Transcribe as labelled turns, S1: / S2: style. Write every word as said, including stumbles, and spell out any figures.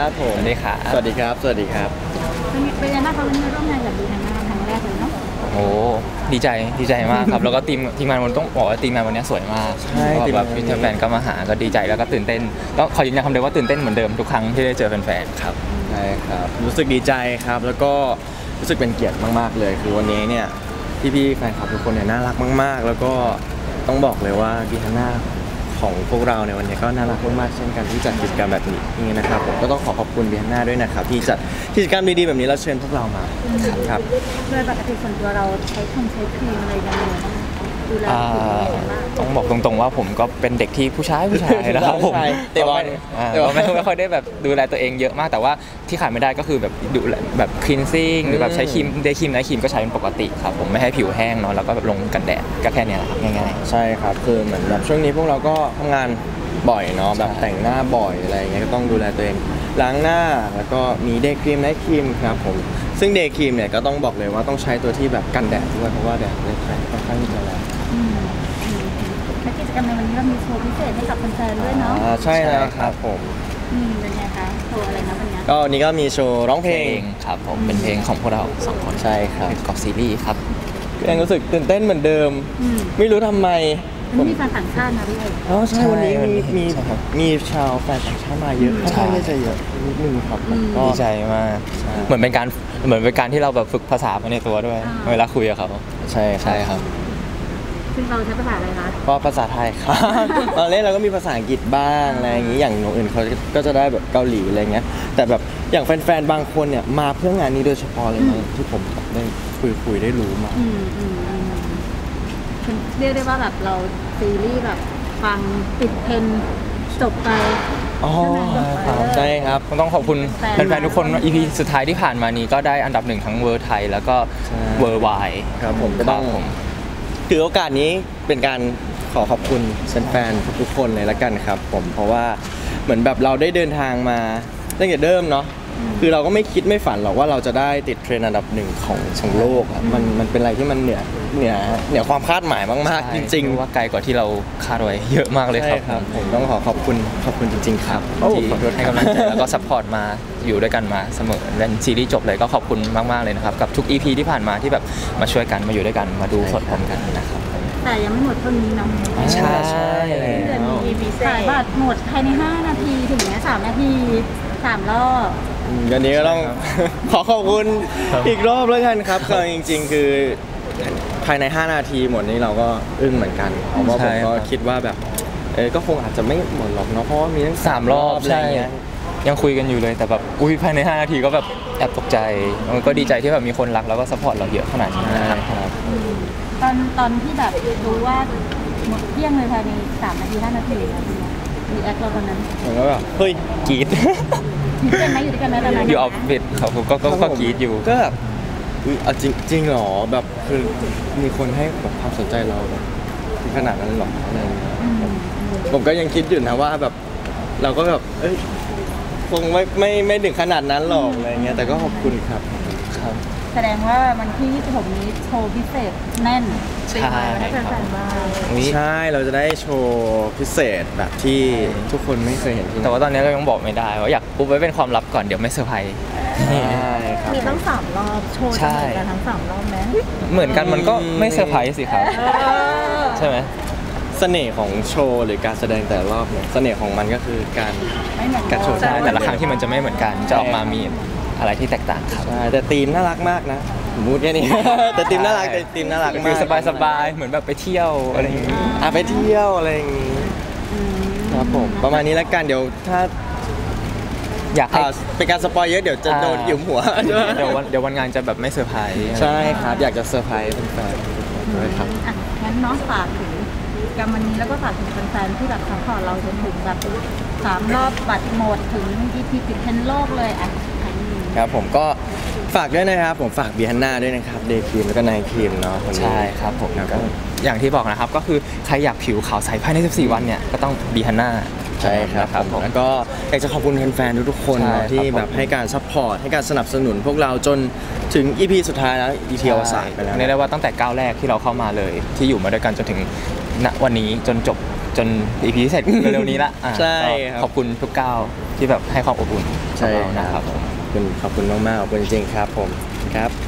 S1: ครับผม
S2: สวัสดีครับ
S1: สวัสดีครับสวัสดีครับ
S3: เป็นยังไงบ้างคะวันนี้ร่วมงานกับบีฮันน่าครั้งแรกเลยเนาะ
S2: โอ้ดีใจดีใจมากครับแล้วก็ทีมทีมงานมันต้องบอกว่าทีมงานวันนี้สวยมาก
S1: ใช่
S2: แบบพี่แฟนก็มาหาก็ดีใจแล้วก็ตื่นเต้นก็ขอยืนยันคำเดิมว่าตื่นเต้นเหมือนเดิมทุกครั้งที่ได้เจอแฟนๆครับ
S1: ใช่ครับรู้สึกดีใจครับแล้วก็รู้สึกเป็นเกียรติมากๆเลยคือวันนี้เนี่ยพี่ๆแฟนคลับทุกคนเนี่ยน่ารักมากๆแล้วก็ต้องบอกเลยว่าบีฮันน่าของพวกเราในวันนี้ก็น่ารักมากๆเช่นกันที่จัดกิจกรรมแบบนี้นี่นะครับผมก็ต้องขอขอบคุณบีฮันน่าด้วยนะครับที่จัดกิจกรรมดีๆแบบนี้แล้วเชิญพวกเรามาครับ
S3: โดยปกติส่วนตัวเราใช้คงใช้ครีมอะไรยังไงบ้างดูแลผิวยังไงบ้าง
S2: ต้องบอกตรงๆว่าผมก็เป็นเด็กที่ผู้ชายผู้ชายนะครับผม
S1: แต่ว่า
S2: แต่ว่าไม่ไม่ค่อยได้แบบดูแลตัวเองเยอะมากแต่ว่าที่ขาดไม่ได้ก็คือแบบดูแบบคลีนซิ่งหรือแบบใช้ครีมเดย์ครีมไนท์ครีมก็ใช้เป็นปกติครับผมไม่ให้ผิวแห้งเนาะแล้วก็แบบลงกันแดดก็แค่นี้แหละครับง่าย
S1: ๆใช่ครับคือเหมือนแบบช่วงนี้พวกเราก็ทำงานบ่อยเนาะแบบแต่งหน้าบ่อยอะไรอย่างเงี้ยก็ต้องดูแลตัวเองล้างหน้าแล้วก็มีเดย์ครีมไนท์ครีมครับผมซึ่งเดย์ครีมเนี่ยก็ต้องบอกเลยว่าต้องใช้ตัวที่แบบกันแดดด้วยเพราะว่าแดดในไทยค่อนข้างที่จะแรง
S3: และกิจกรรมในวันนี้เรามีโชว์พิเศษให้กับแฟนๆด้วยเนาะ
S1: ใช่แล้วครับผม
S3: อืมเป็นไงคะโชว์อะไรนะวันนี้
S1: ก็วันนี้ก็มีโชว์ร้องเพลง
S2: ครับผมเป็นเพลงของพวกเราสองคน
S1: ใช่ครับ
S2: กอบซีรีส์ครับ
S1: ยังรู้สึกตื่นเต้นเหมือนเดิมไม่รู้ทำไม
S3: มันมีแฟนต่างชาตินะพี่เอก
S1: อ๋อใช่วันนี้มีมีมีชาวแฟนต่างชาติมาเยอะค่อนข้างจะเยอะนิดนึงครับ
S2: ก็ดีใจมากเหมือนเป็นการเหมือนเป็นการที่เราแบบฝึกภาษาไปในตัวด้วยเวลาคุยกับเขา
S1: ใช่
S2: ใช่ครับ
S3: ซึ่งเราใช้ภาษาอะไรคะ
S1: ก็ภาษาไทยครับตอนเล่นเราก็มีภาษาอังกฤษบ้างอะไรอย่างนี้อย่างน้องอื่นเขาก็จะได้แบบเกาหลีอะไรเงี้ยแต่แบบอย่างแฟนๆบางคนเนี่ยมาเพื่องานนี้โดยเฉพาะเลยนะที่ผมได้คุยคุยได้รู้มา
S3: เรียกได้ว่าแบบเราซีรีส์แบบฟังติดเพนจบไป
S1: อ๋อใช่ครับ
S2: ต้องขอบคุณแฟนๆทุกคน อี พี สุดท้ายที่ผ่านมานี้ก็ได้อันดับหนึ่งทั้งเวอร์ไทยแล้วก็เวอร์ไว
S1: ครับผมก็ต้องถือโอกาสนี้เป็นการขอขอบคุณแฟนๆทุกคนเลยละกันครับผมเพราะว่าเหมือนแบบเราได้เดินทางมาตั้งแต่เดิมเนาะคือเราก็ไม่คิดไม่ฝันหรอกว่าเราจะได้ติดเทรนด์อันดับหนึ่งของของโลกมันมันเป็นอะไรที่มันเหนือเหนือเหนือความคาดหมายมากๆจริง
S2: ๆว่าไกลกว่าที่เราคาดไว้เยอะมากเลยครับ
S1: ผมต้องขอขอบคุณขอบคุณจริงๆครับ
S2: ที่ให้กำลังใจแล้วก็ซัพพอร์ตมาอยู่ด้วยกันมาเสมอและซีรีส์จบเลยก็ขอบคุณมากๆเลยนะครับกับทุก อี พี ที่ผ่านมาที่แบบมาช่วยกันมาอยู่ด้วยกันมาดูสดพร้อมกันนะครับ
S3: แต่ยังไม่หมดเท่านี้นะ
S2: ใช่
S3: แล้วขายบัตรหมดภายในห้านาทีถึงเนี้ยสามนาทีสามรอบ
S1: วันนี้ก็ต้องขอขอบคุณอีกรอบแล้วกันครับคือจริงๆคือภายในห้านาทีหมดนี้เราก็อึ้งเหมือนกันเพราะว่าผมก็คิดว่าแบบเออก็คงอาจจะไม่หมดหรอกเนาะเพราะว่ามีทั้ง
S2: สามรอบอะไรเงี้ยยังคุยกันอยู่เลยแต่แบบอุ้ยภายในห้านาทีก็แบบแอบตกใจมันก็ดีใจที่แบบมีคนรักแล้วก็ซัพพอร์ตเราเยอะขนาดนี้นะครับ
S3: ตอนตอนที่แบบรู้ว่าหมดเที่ยงเลยภายในสามนาทีห้านาทีมีแอคเราตอนนั้น
S1: ผมก็แบบเฮ้ยกรี๊ด
S3: อยู่ด้วยกันไหมอยู่ด้วยกันไหมตอนนั้น
S2: อยู่ออฟฟิศเขาก็ก็ก็กรี๊ดอยู่
S1: ก็แบบอุ้ยจริงจริงหรอแบบคือมีคนให้ความสนใจเราขนาดนั้นหรออะไรผมก็ยังคิดอยู่นะว่าแบบเราก็แบบเอ้ยคงไม่ไม่ไม่ถึงขนาดนั้นหรอกอะไรเงี้ยแต่ก็ขอบคุณครับ
S2: ครับ
S3: แสดงว่าวันที่ยี่สิบหกนี้โชว์พิเศษแน่น
S2: ใช่
S1: ใช่เราจะได้โชว์พิเศษแบบที่ทุกคนไม่เคยเห็นที่
S2: แต่ว่าตอนนี้เรายังบอกไม่ได้ว่าอยากปุ๊บไว้เป็นความลับก่อนเดี๋ยวไม่เซอร์ไพรส์
S3: มีทั้งสามรอบโชว์เหมือนกันทั้งสามรอบไหม
S2: เหมือนกันมันก็ไม่เซอร์ไพรส์สิครับใช่ไหม
S1: เสน่ห์ของโชว์หรือการแสดงแต่ละรอบเนี่ยเสน่ห์ของมันก็คือการ
S2: การโชว์แต่ละครั้งที่มันจะไม่เหมือนกันจะออกมามีอะไรที่แตกต่างครับ
S1: ใช่แต่ธีมน่ารักมากนะผมพูดแค่นี้แต่ธีมน่ารักแต่ธีมน่ารัก
S2: มากสบายๆเหมือนแบบไปเที่ยวอะไรอย่างงี้
S1: อ่ะไปเที่ยวอะไรอย่างงี้ครับผมประมาณนี้แล้วกันเดี๋ยวถ้าอยากเป็นการสปอยเยอะเดี๋ยวจะโดนหยุมหัว
S2: เดี๋ยววันเดี๋ยววันงานจะแบบไม่เซอร์ไพรส์
S1: ใช่ครับอยากจะเซอร์ไพรส์แฟนๆด้วยครับ
S3: อ่ะงั้นน้องฝากถึงกรรมวันนี้แล้วก็ฝากถึงแฟนๆที่แบบซัพพอร์ตเราจนถึงแบบสามรอบบัตรหมดถึง อี พี ติดเทรนด์โลกเลยอ่ะ
S1: ครับผมก็ฝากด้วยนะครับผมฝากบีฮันน่าด้วยนะครับเดย์ครีมแล้วก็ไนท์ครีมเนาะ
S2: ใช่ครับผมอย่างที่บอกนะครับก็คือใครอยากผิวขาวใสภายในสิบสี่วันเนี่ยก็ต้องบีฮันน่า
S1: ใช่ครับผมแล้วก็อยากจะขอบคุณแฟนๆทุกๆคนที่แบบให้การซัพพอร์ตให้การสนับสนุนพวกเราจนถึง อี พี สุดท้ายแล้ว อี พี อวสานไปแล้ว
S2: เรียกได้ว่าตั้งแต่ก้าวแรกที่เราเข้ามาเลยที่อยู่มาด้วยกันจนถึงณวันนี้จนจบจน อี พี เสร็จเร็วๆนี้ละ
S1: ใช่
S2: ขอบคุณทุกก้าวที่แบบให้ความอบอุ่นกับเรานะครับผม
S1: ขอบคุณขอบคุณมากๆขอบคุณจริงๆครับผมครับ